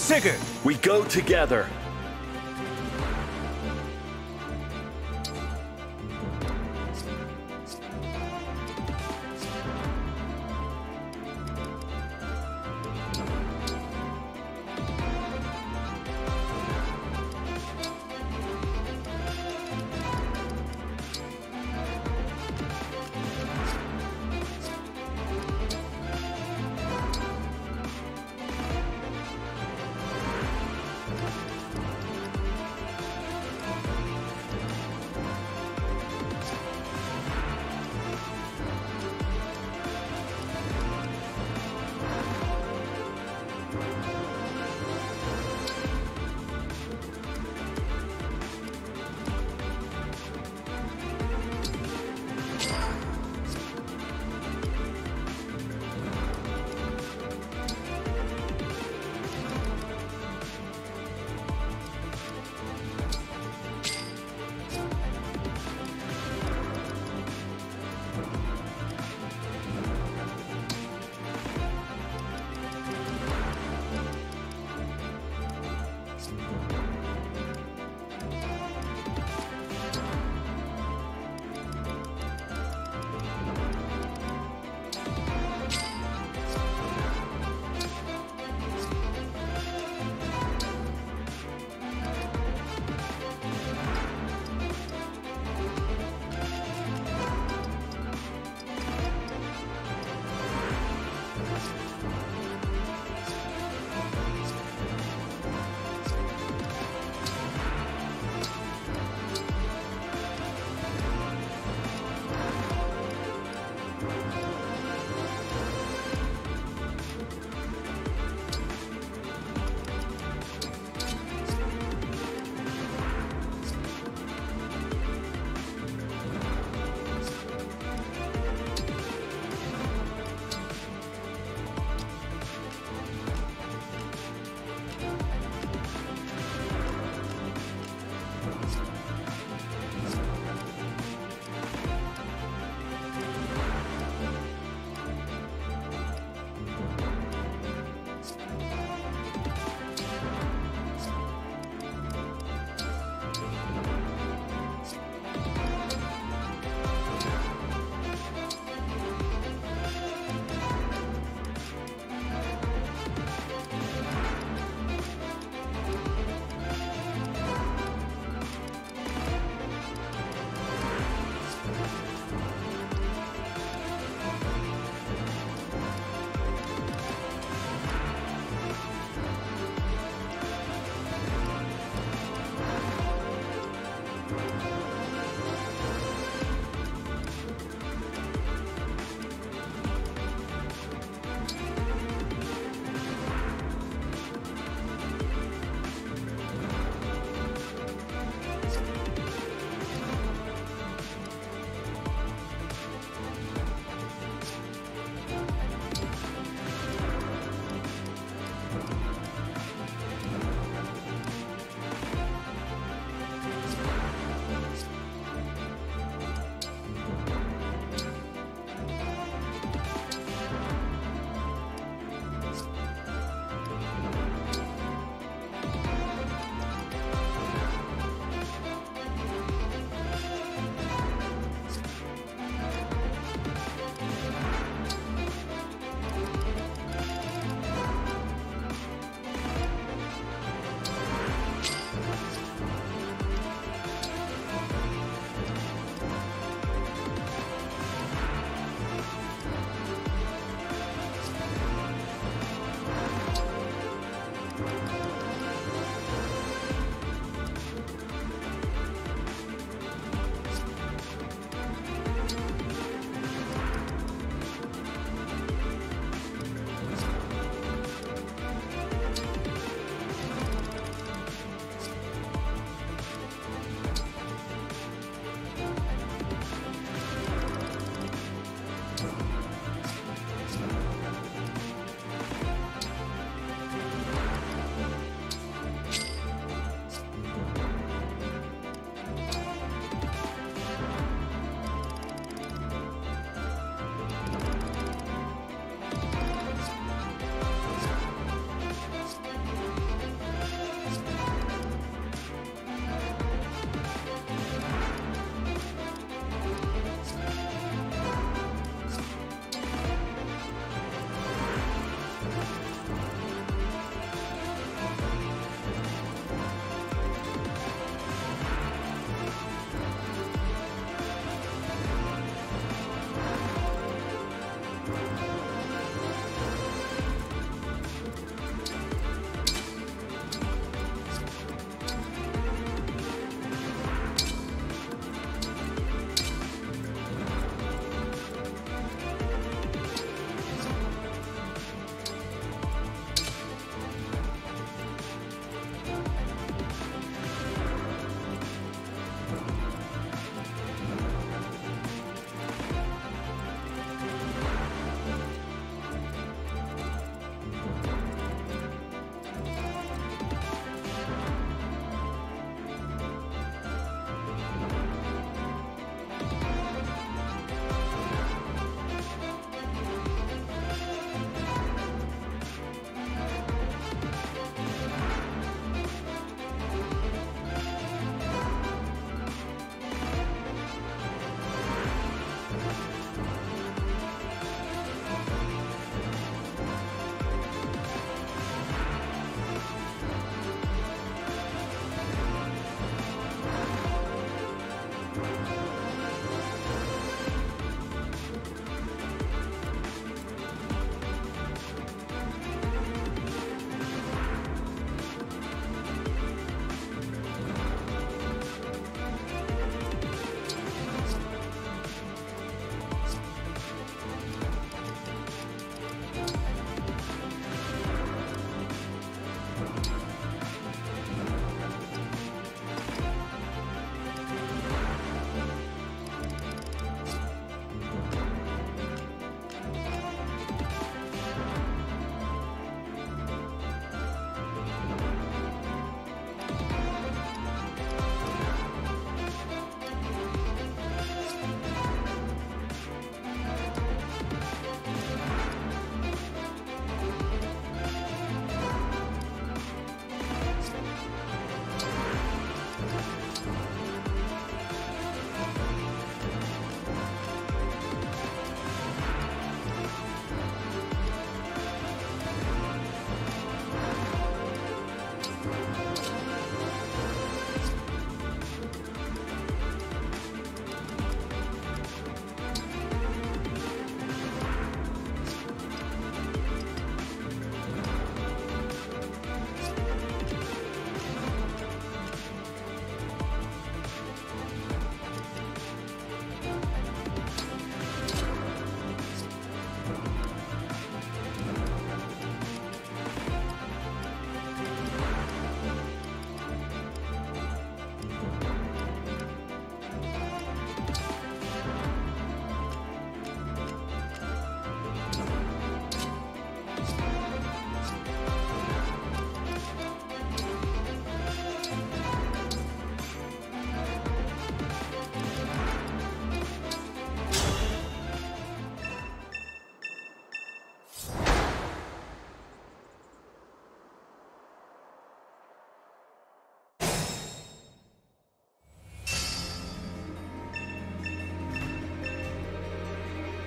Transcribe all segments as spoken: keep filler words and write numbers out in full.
Sigu! We go together.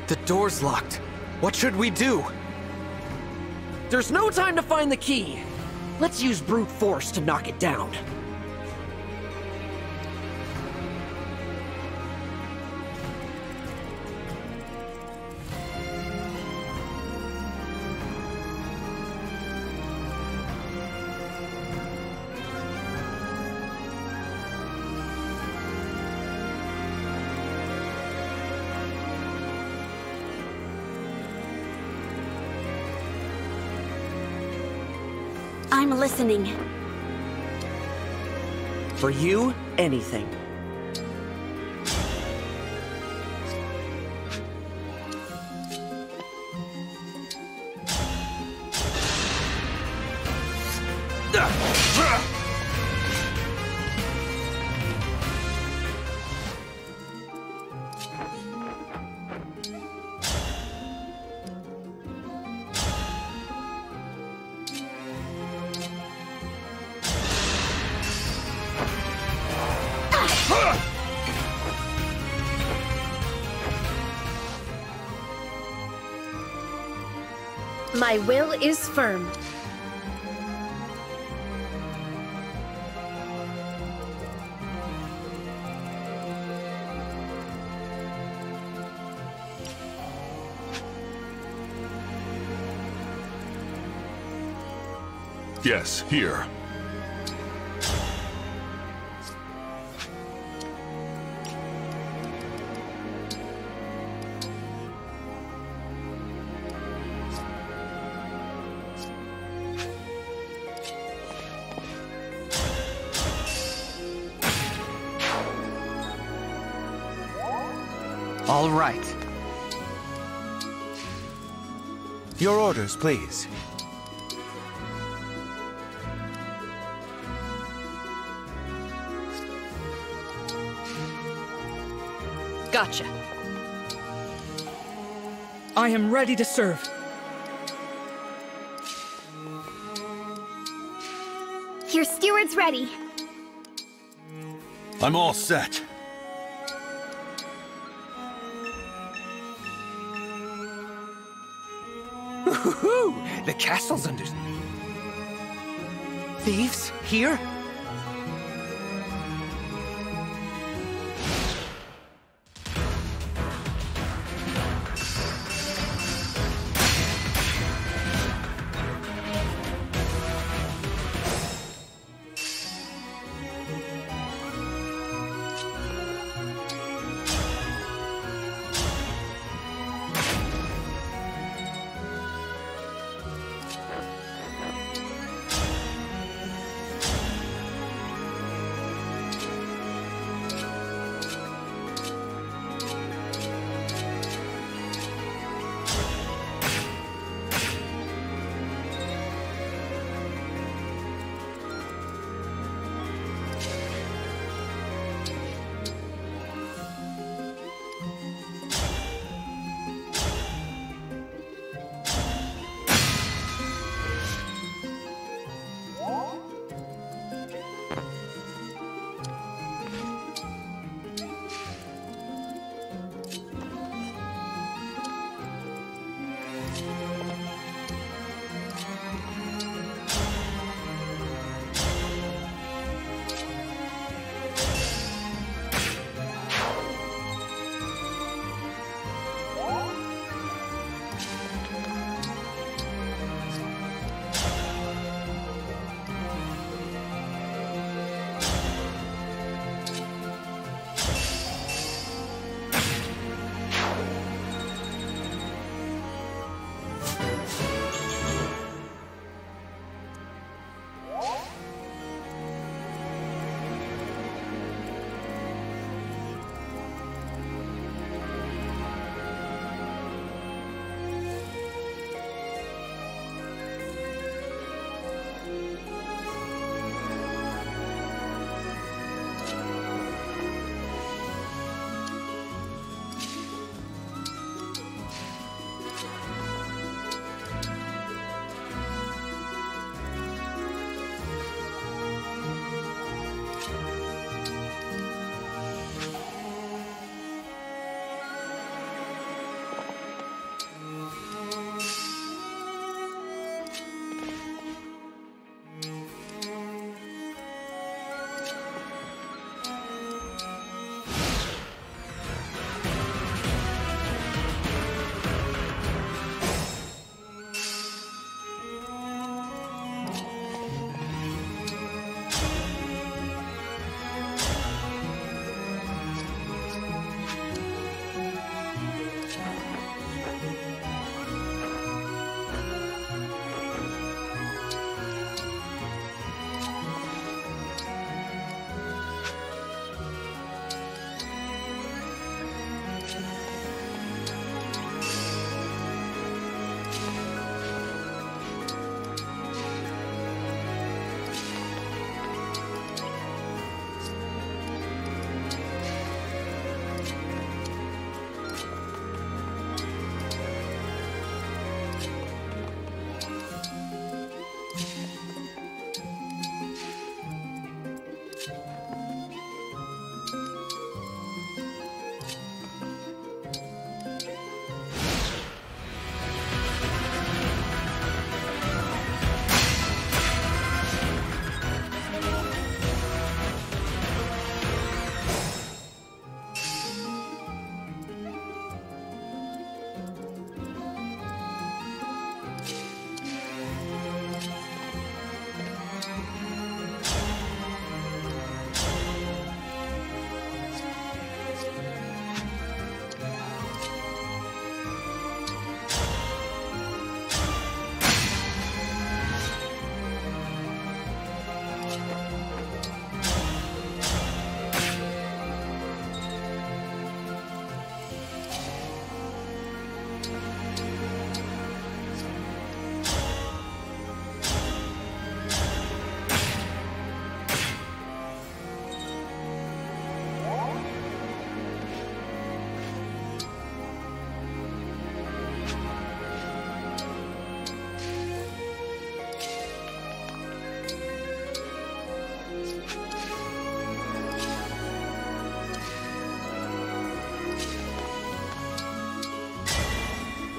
The door's locked. What should we do? There's no time to find the key. Let's use brute force to knock it down. I'm listening. For you, anything. My will is firm. Yes, here. All right. Your orders, please. Gotcha. I am ready to serve. Your steward's ready. I'm all set. Woohoo! The castle's under... Thieves? Here?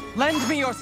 Lend me your...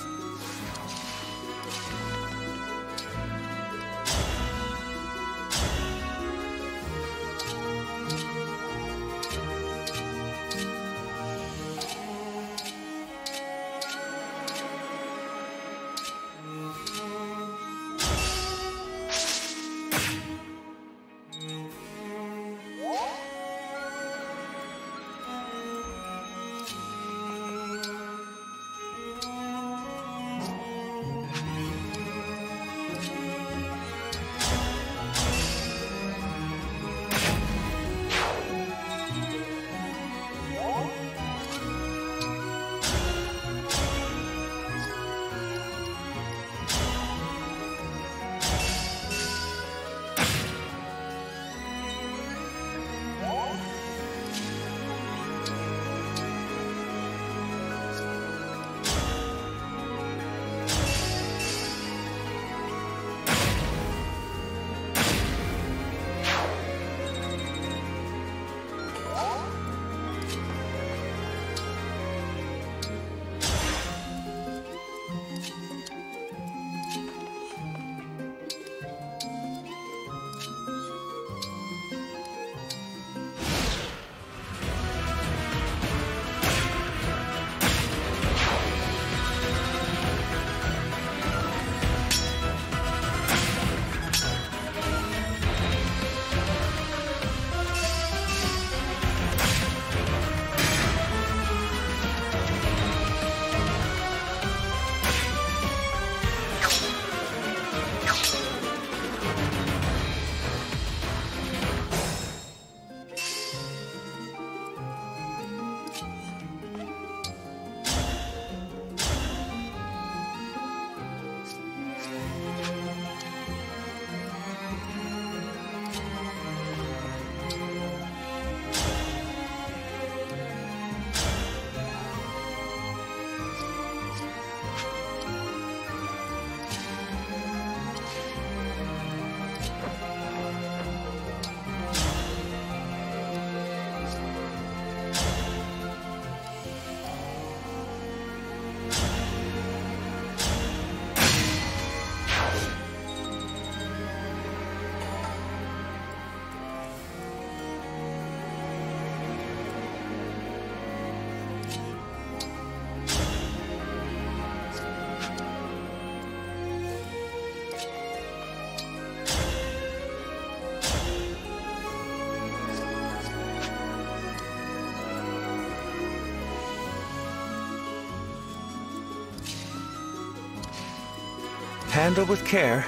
Handle with care.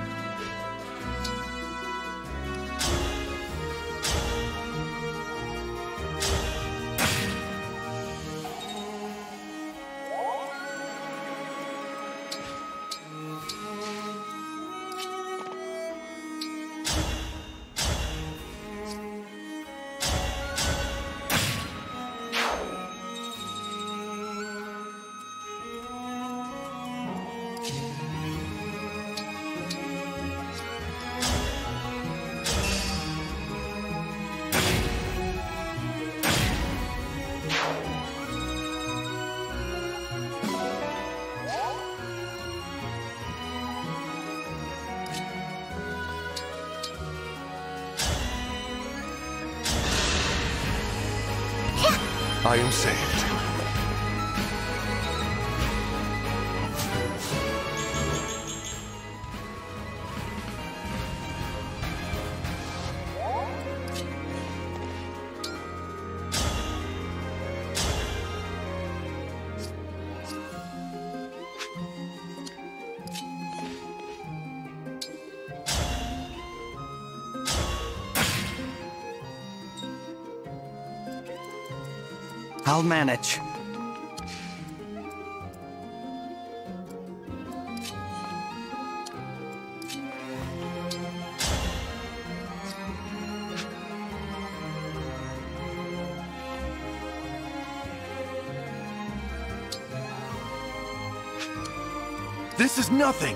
I am saved. I'll manage. This is nothing!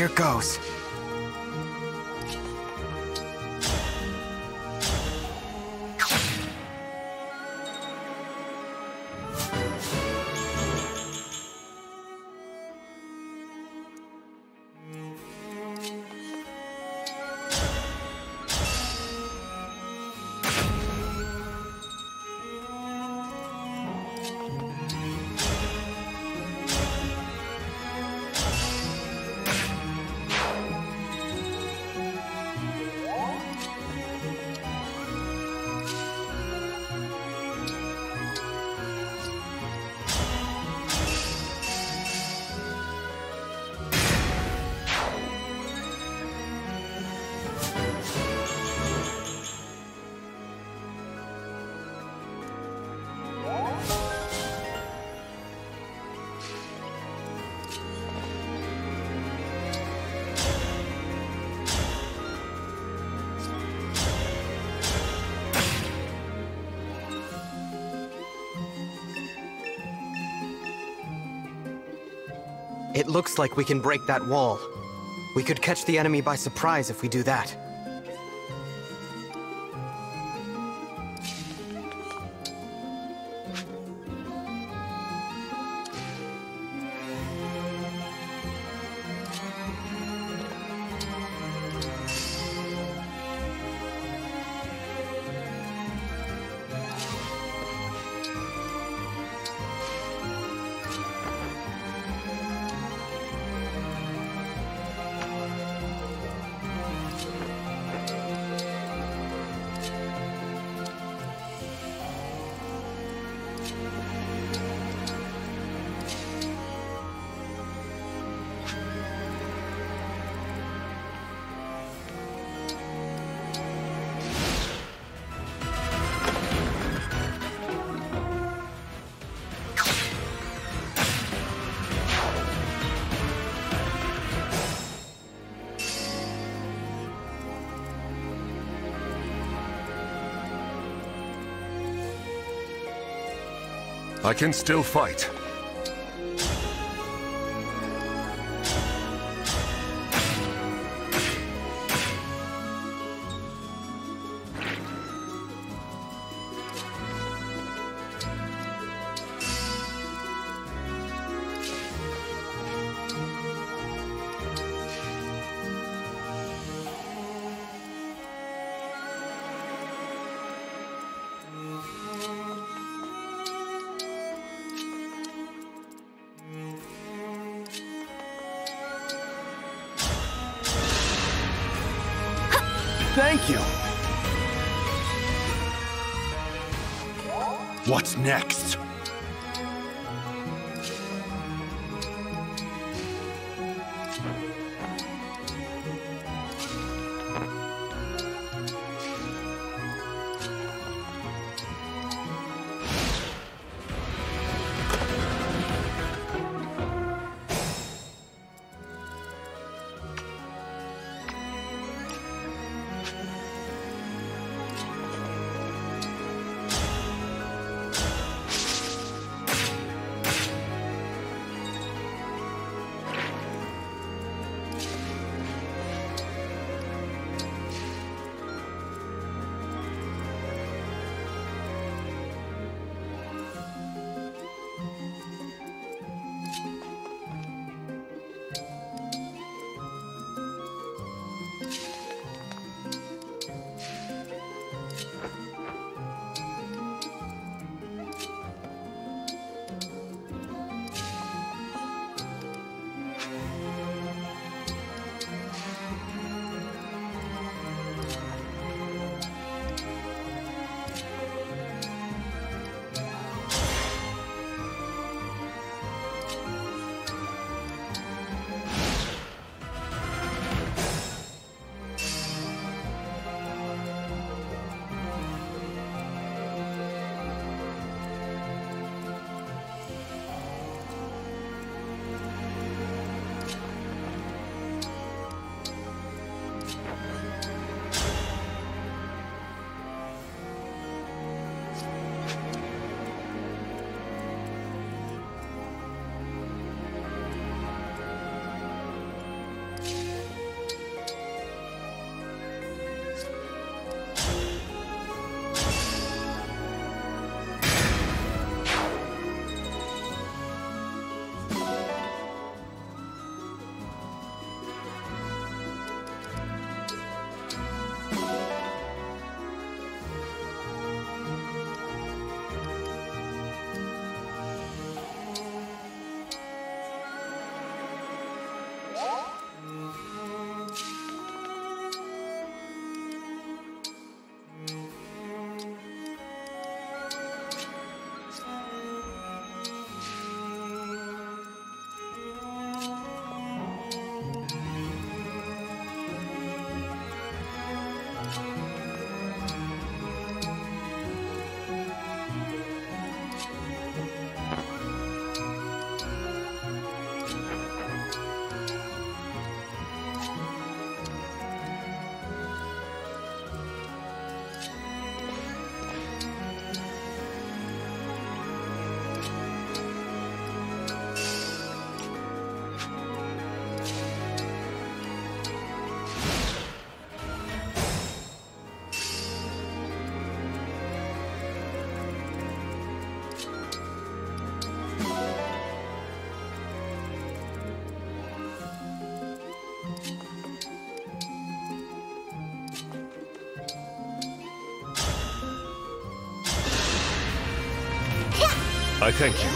Here goes. It looks like we can break that wall. We could catch the enemy by surprise if we do that. I can still fight. Thank you! What's next? I thank you.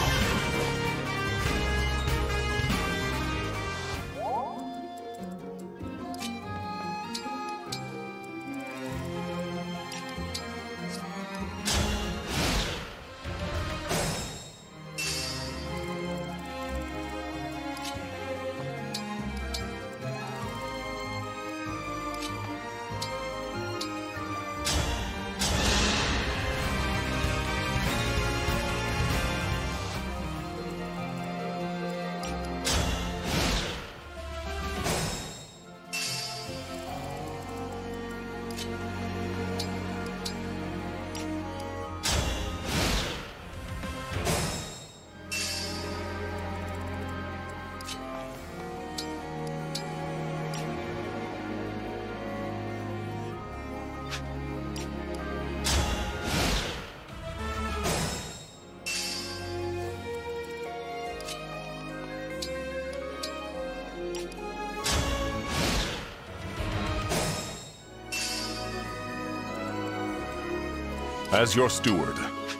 As your steward.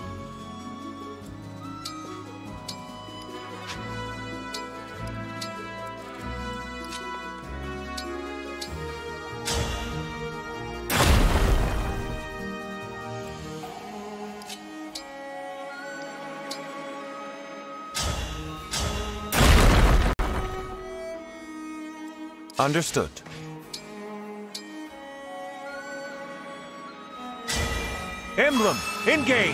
Understood. Emblem Engage!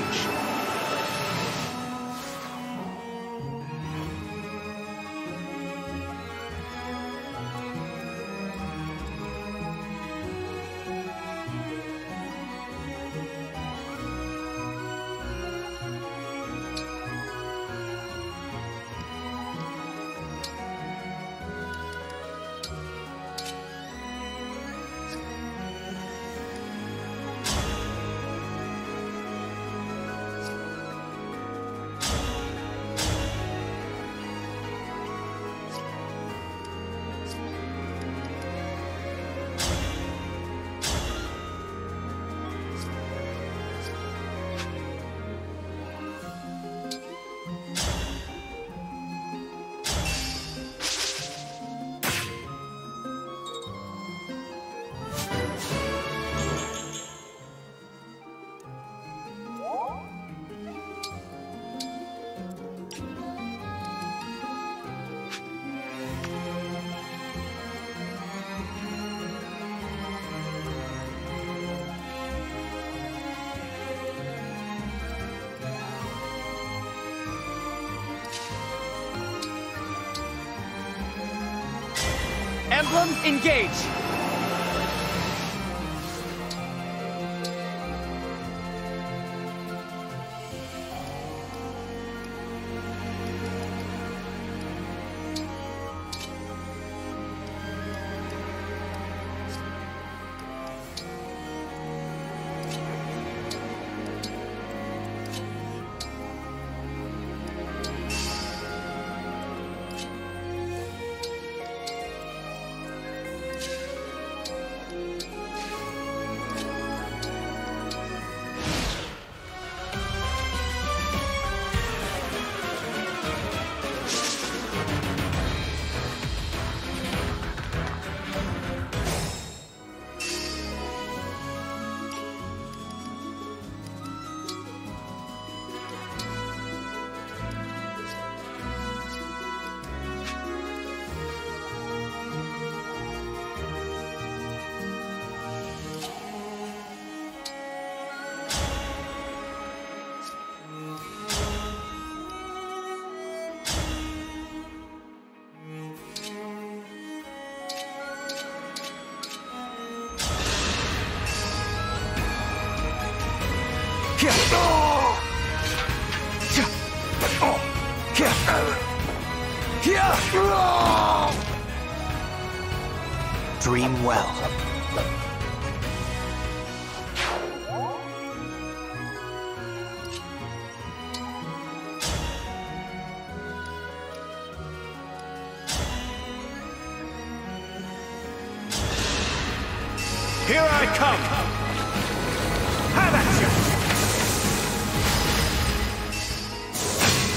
Emblem Engage! Dream well. Here I come! Have at you!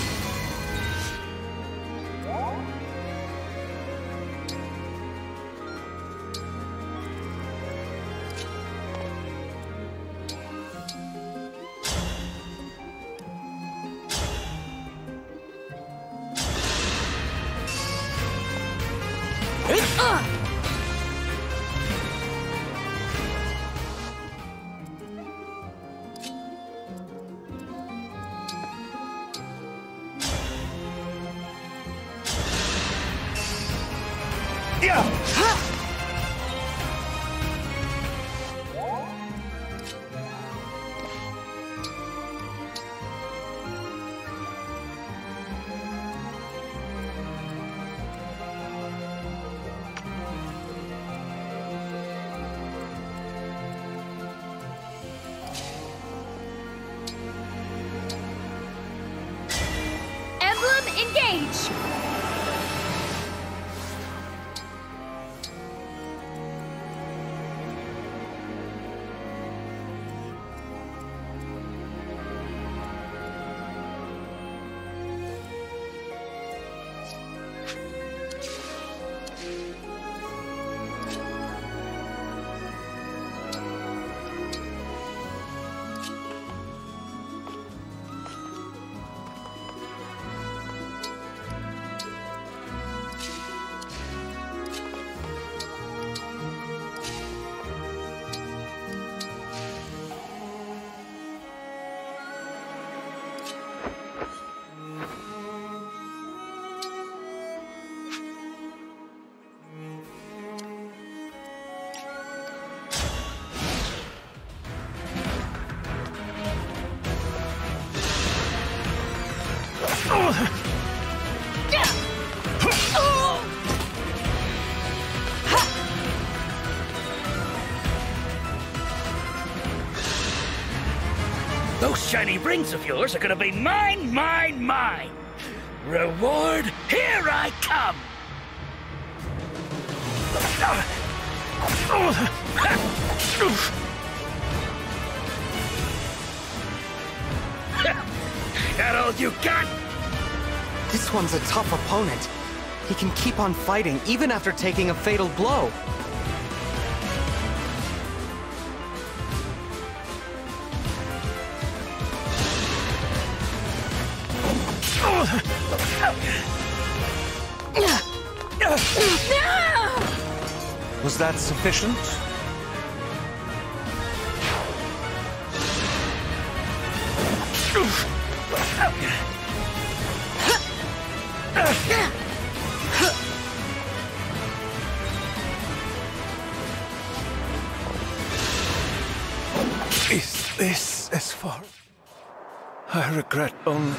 engage! Those shiny rings of yours are gonna be mine, mine, mine! Reward, here I come! That all you got? This one's a tough opponent. He can keep on fighting even after taking a fatal blow. Was that sufficient? Is this as far? I regret only...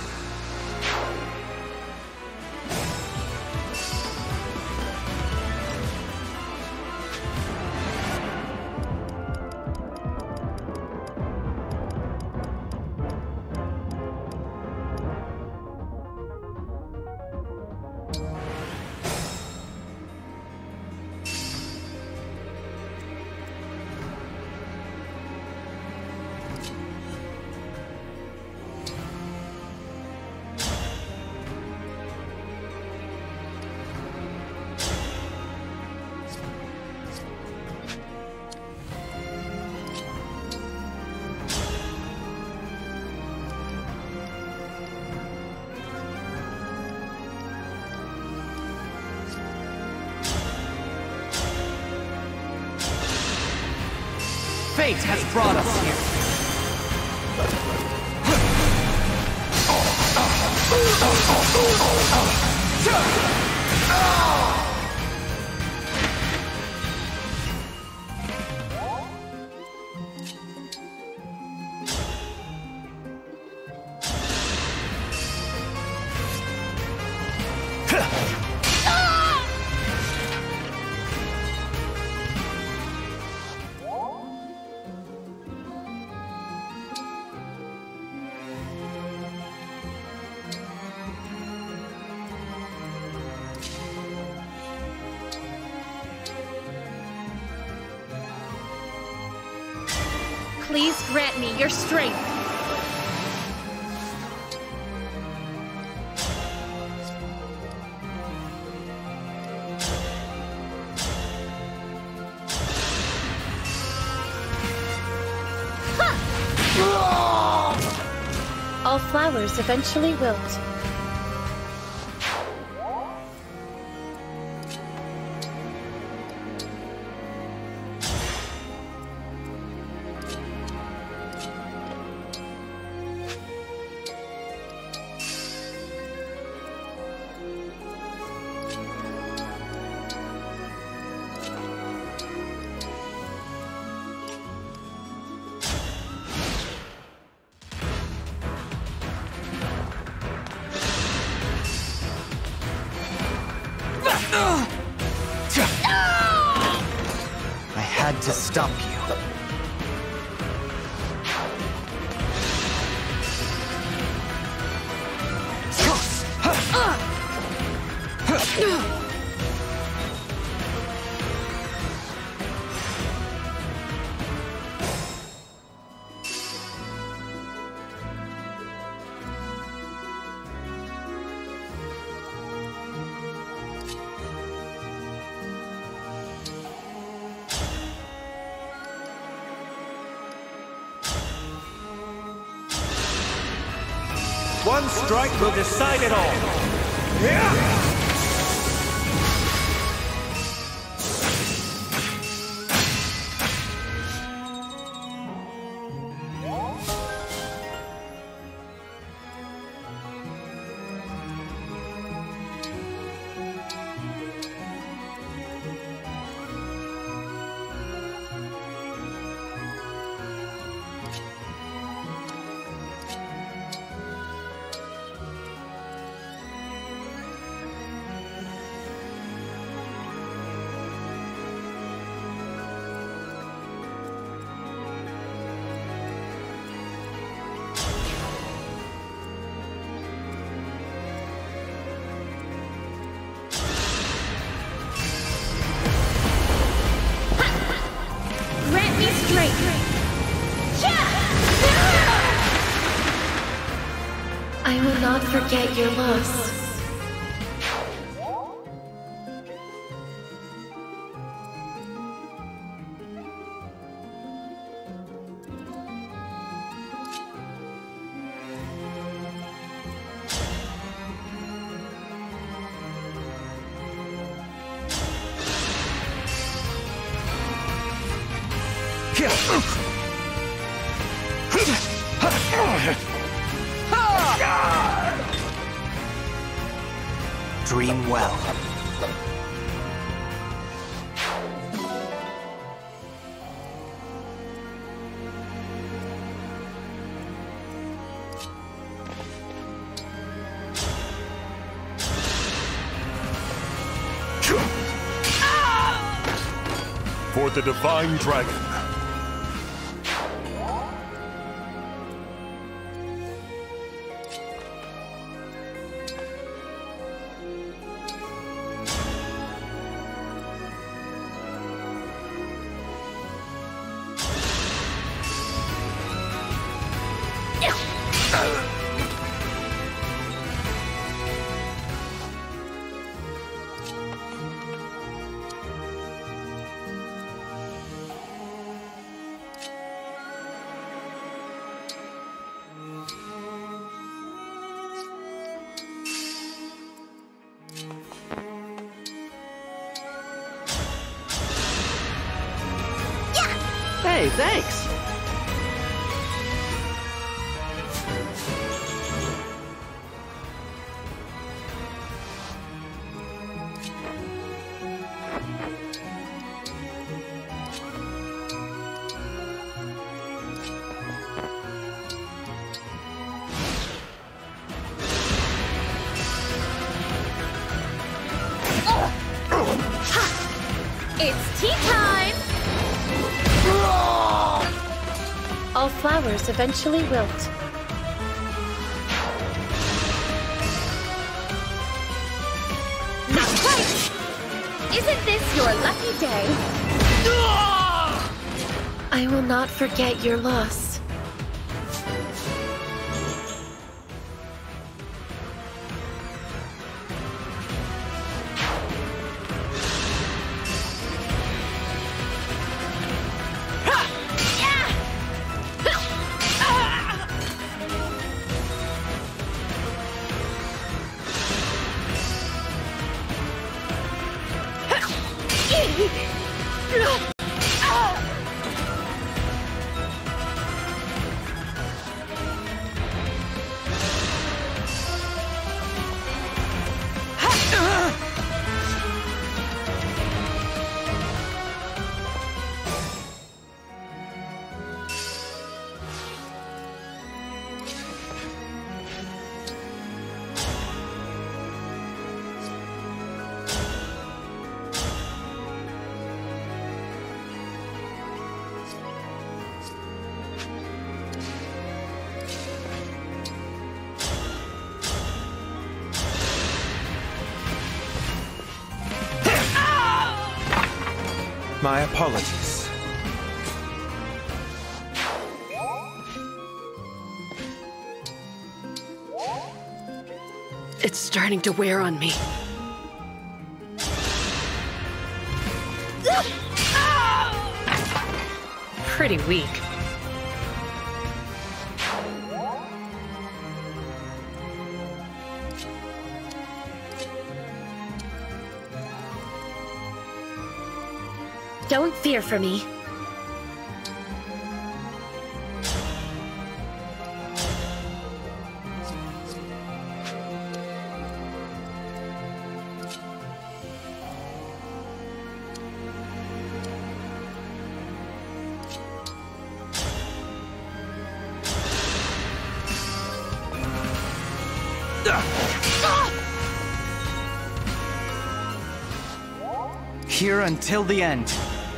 Fate has brought us here. Please grant me your strength. All flowers eventually wilt. I had to stop you. One strike will decide it all. Yeah! I will not forget your loss. Dream well. For the Divine Dragon. Hey, thanks! It's tea time! All flowers eventually wilt. Not quite! Isn't this your lucky day? I will not forget your loss. My apologies. It's starting to wear on me. Pretty weak. Don't fear for me. Here until the end.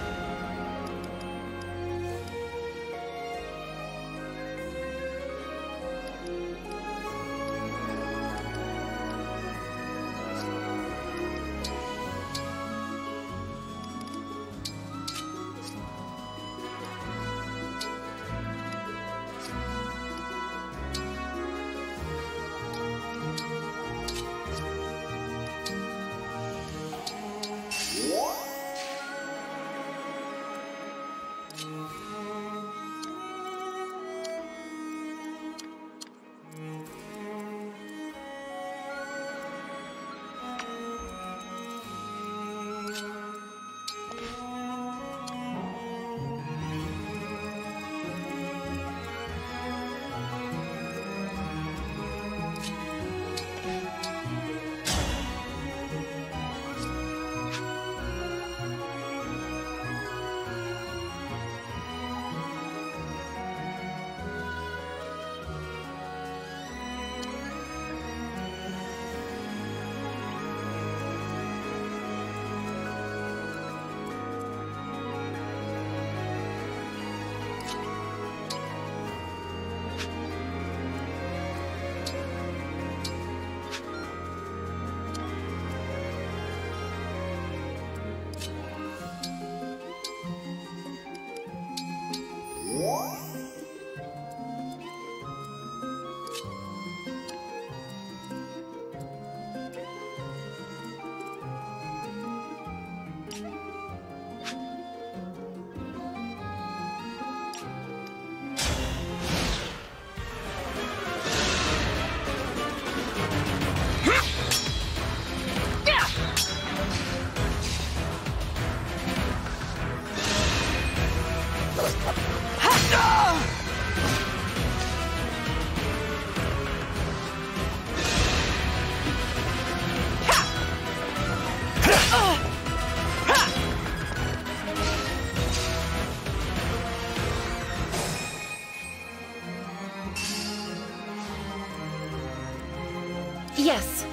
Yes.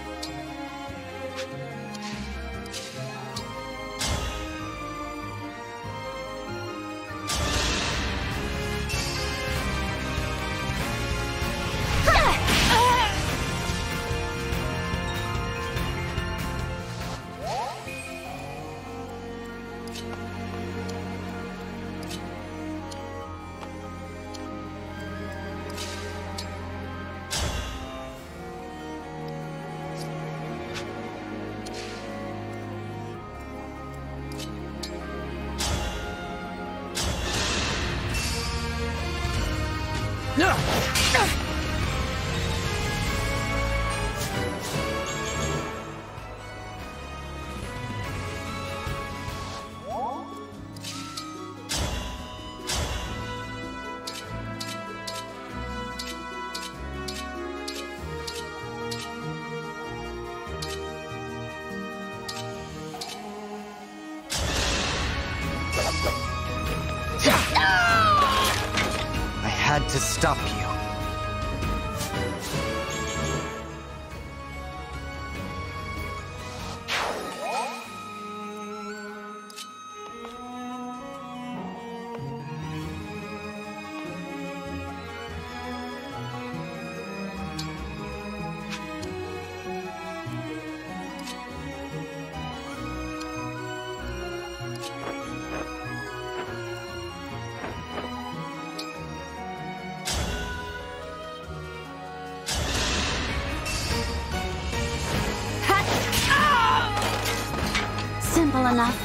I had to stop you. Simple enough.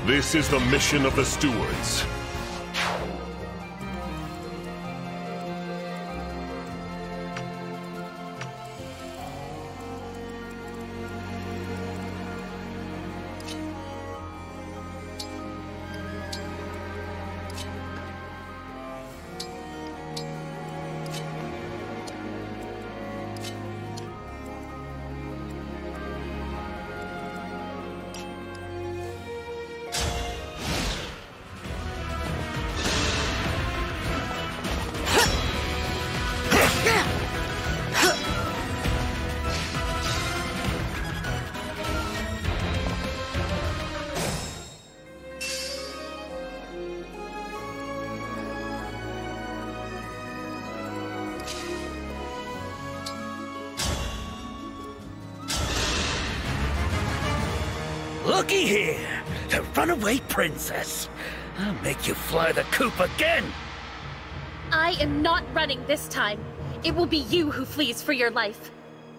This is the mission of the stewards. Looky here, the runaway princess. I'll make you fly the coop again. I am not running this time. It will be you who flees for your life.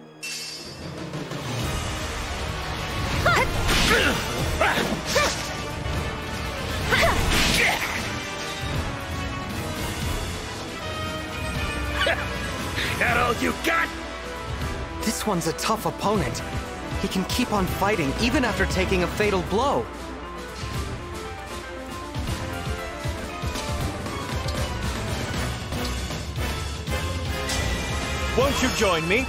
That all you got? This one's a tough opponent. He can keep on fighting even after taking a fatal blow. Won't you join me?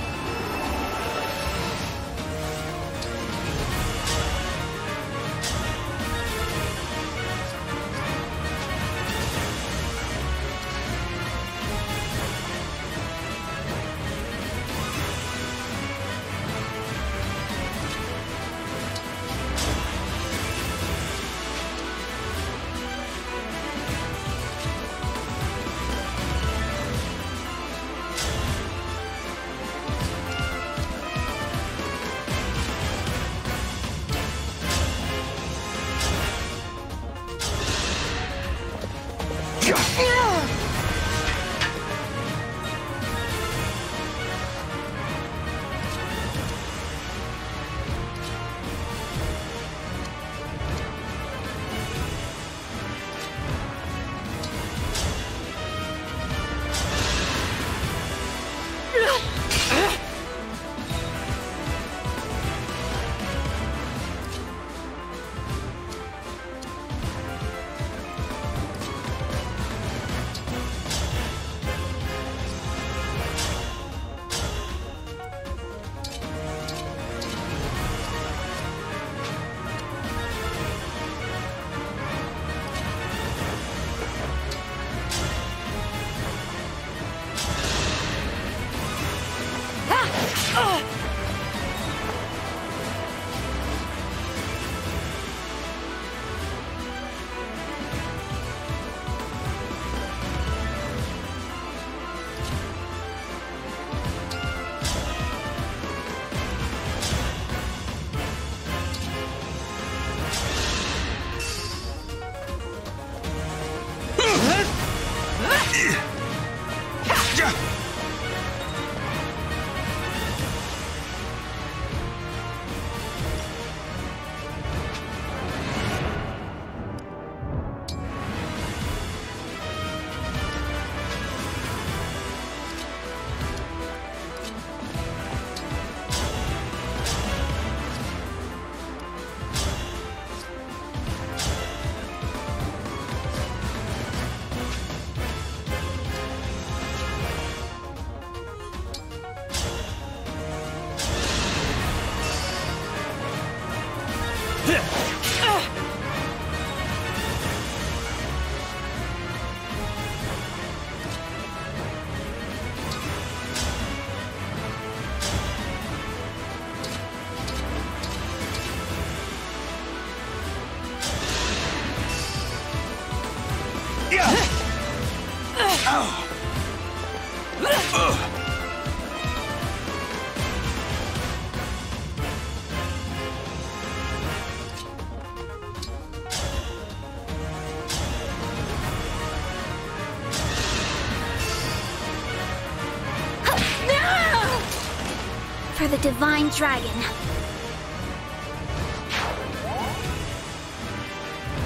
For the Divine Dragon.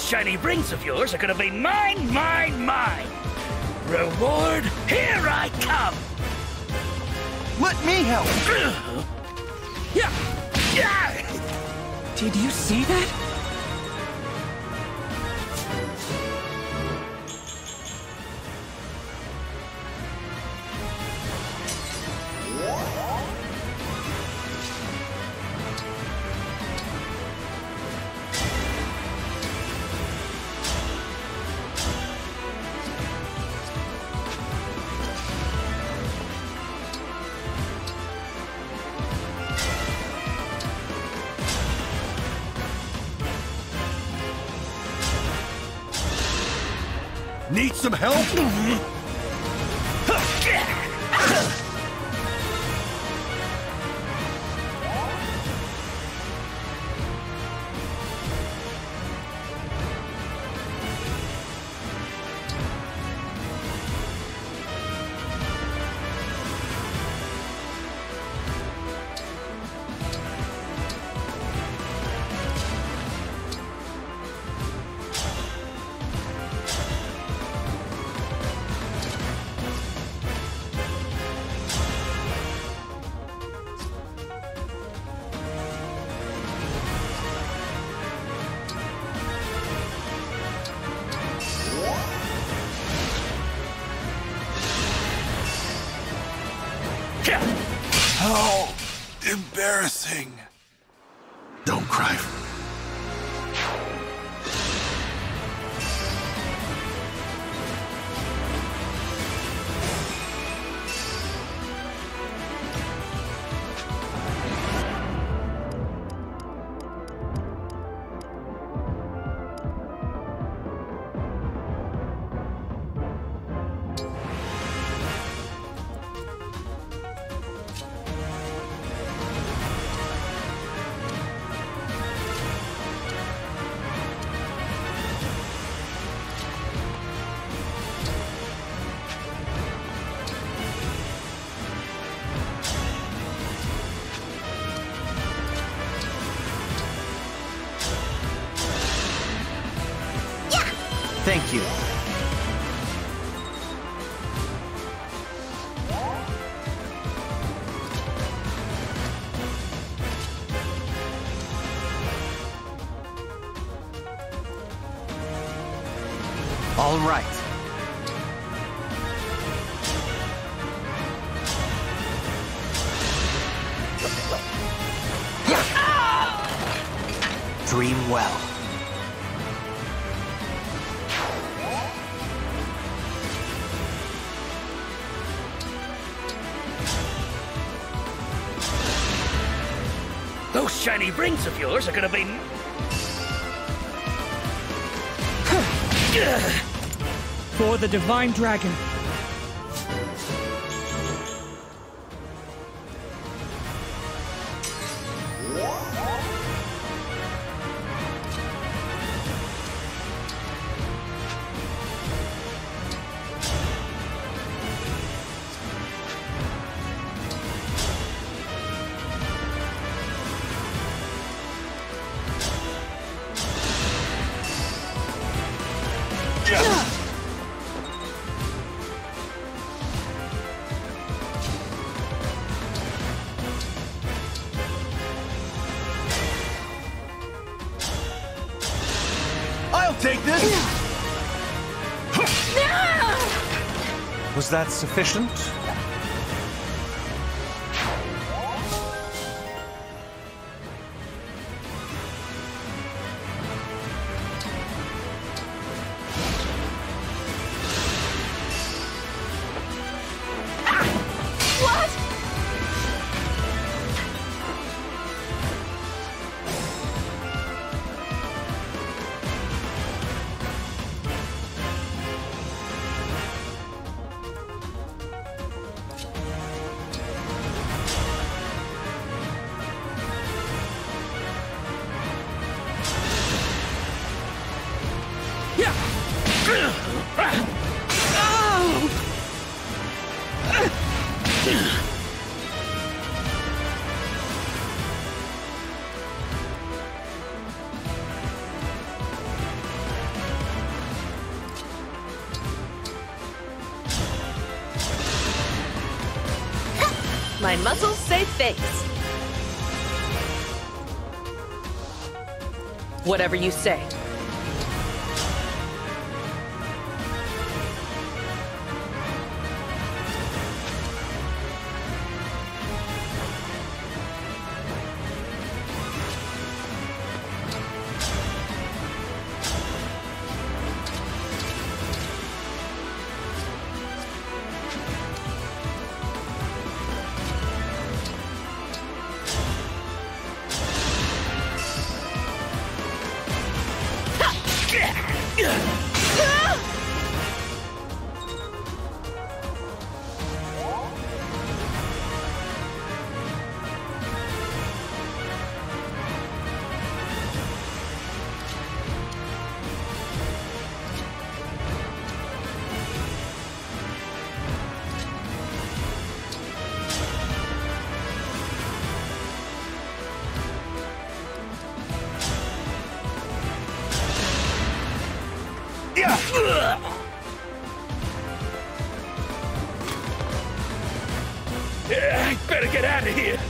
shiny rings of yours are gonna be mine, mine, mine! Reward, here I come! Let me help! Yeah! Did you see that? Need some help? How embarrassing. Don't cry. Thank you. All right. Dream well. Those shiny rings of yours are gonna be... For the Divine Dragon. Take this! Was that sufficient? My muscles say thanks. Whatever you say. I better get out of here.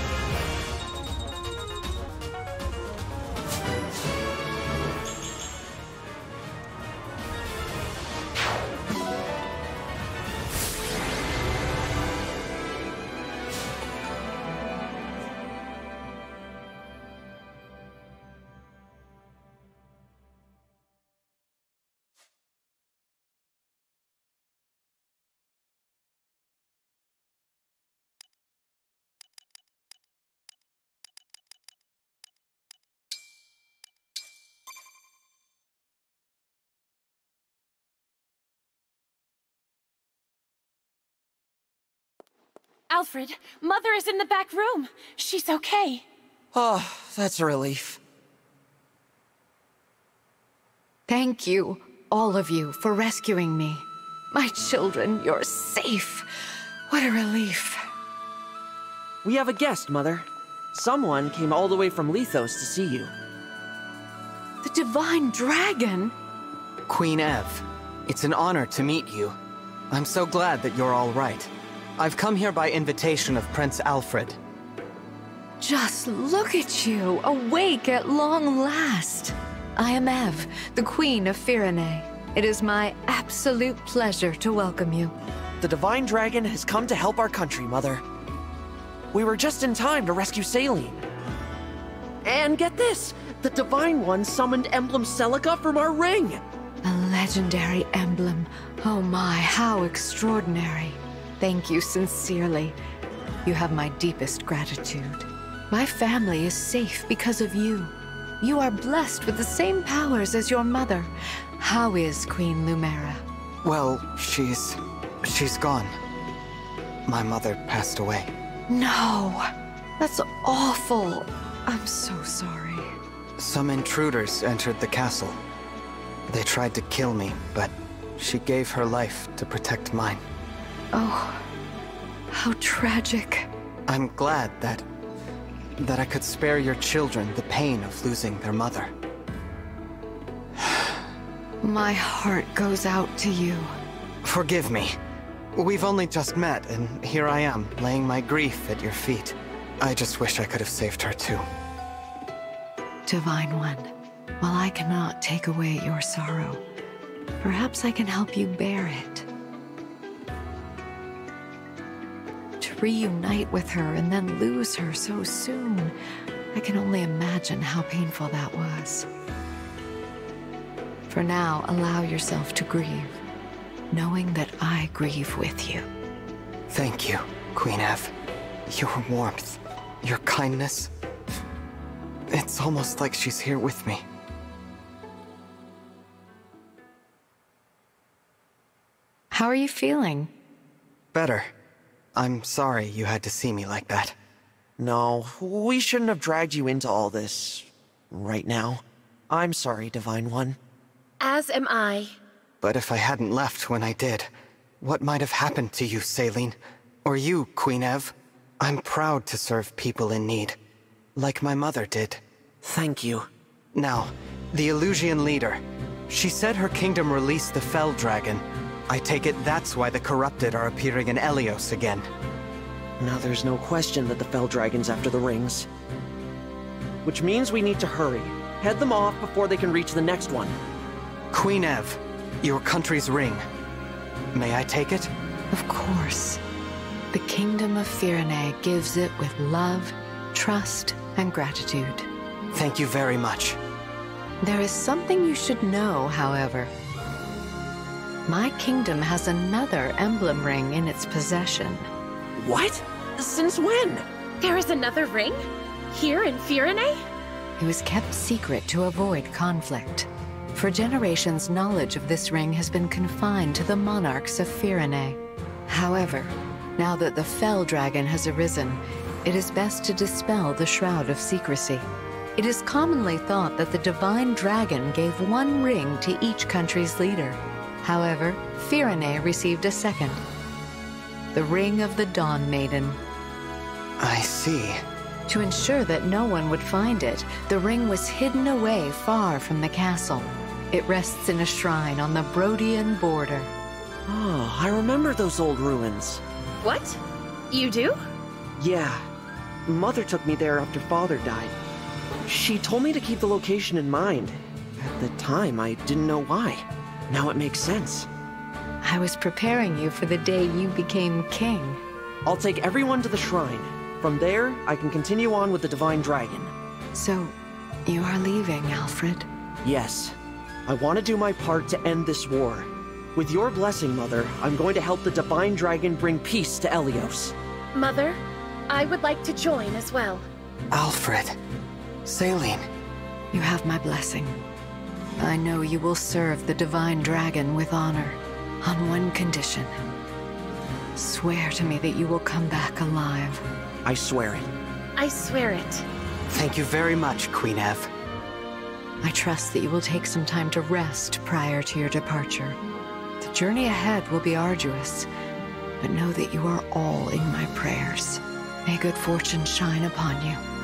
Alfred, Mother is in the back room. She's okay. Oh, that's a relief. Thank you, all of you, for rescuing me. My children, you're safe. What a relief. We have a guest, Mother. Someone came all the way from Lethos to see you. The Divine Dragon? Queen Ev, it's an honor to meet you. I'm so glad that you're all right. I've come here by invitation of Prince Alfred. Just look at you, awake at long last. I am Ev, the Queen of Firene. It is my absolute pleasure to welcome you. The Divine Dragon has come to help our country, Mother. We were just in time to rescue Saline. And get this! The Divine One summoned Emblem Celica from our ring! A legendary emblem. Oh my, how extraordinary. Thank you sincerely. You have my deepest gratitude. My family is safe because of you. You are blessed with the same powers as your mother. How is Queen Lumera? Well, she's... she's gone. My mother passed away. No! That's awful. I'm so sorry. Some intruders entered the castle. They tried to kill me, but she gave her life to protect mine. Oh, how tragic. I'm glad that... that I could spare your children the pain of losing their mother. My heart goes out to you. Forgive me. We've only just met, and here I am, laying my grief at your feet. I just wish I could have saved her too. Divine One, while I cannot take away your sorrow, perhaps I can help you bear it. To reunite with her and then lose her so soon, I can only imagine how painful that was. For now, allow yourself to grieve, knowing that I grieve with you. Thank you, Queen Ev. Your warmth, your kindness. It's almost like she's here with me. How are you feeling? Better. I'm sorry you had to see me like that. No, we shouldn't have dragged you into all this right now. I'm sorry, Divine One. As am I. But if I hadn't left when I did, what might have happened to you, Saline? Or you, Queen Ev? I'm proud to serve people in need, like my mother did. Thank you. Now, the Elusian leader. She said her kingdom released the Fell Dragon, I take it that's why the corrupted are appearing in Elyos again. Now there's no question that the Fell Dragon's after the rings. Which means we need to hurry. Head them off before they can reach the next one. Queen Ev, your country's ring. May I take it? Of course. The Kingdom of Firene gives it with love, trust, and gratitude. Thank you very much. There is something you should know, however. My kingdom has another emblem ring in its possession. What? Since when? There is another ring? Here in Firene? It was kept secret to avoid conflict. For generations, knowledge of this ring has been confined to the monarchs of Firene. However, now that the Fell Dragon has arisen, it is best to dispel the shroud of secrecy. It is commonly thought that the Divine Dragon gave one ring to each country's leader. However, Firene received a second. The Ring of the Dawn Maiden. I see. To ensure that no one would find it, the ring was hidden away far from the castle. It rests in a shrine on the Brodian border. Oh, I remember those old ruins. What? You do? Yeah. Mother took me there after Father died. She told me to keep the location in mind. At the time, I didn't know why. Now it makes sense. I was preparing you for the day you became king. I'll take everyone to the shrine. From there, I can continue on with the Divine Dragon. So, you are leaving, Alfred? Yes. I want to do my part to end this war. With your blessing, Mother, I'm going to help the Divine Dragon bring peace to Elyos. Mother, I would like to join as well. Alfred. Saline. You have my blessing. I know you will serve the Divine Dragon with honor, on one condition. Swear to me that you will come back alive. I swear it. I swear it. Thank you very much, Queen Ev. I trust that you will take some time to rest prior to your departure. The journey ahead will be arduous, but know that you are all in my prayers. May good fortune shine upon you.